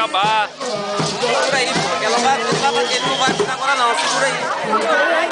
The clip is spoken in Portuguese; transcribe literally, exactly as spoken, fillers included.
acabar. Segura aí, pô, que ela vai, ele, vai, ele não vai agora não, segura aí.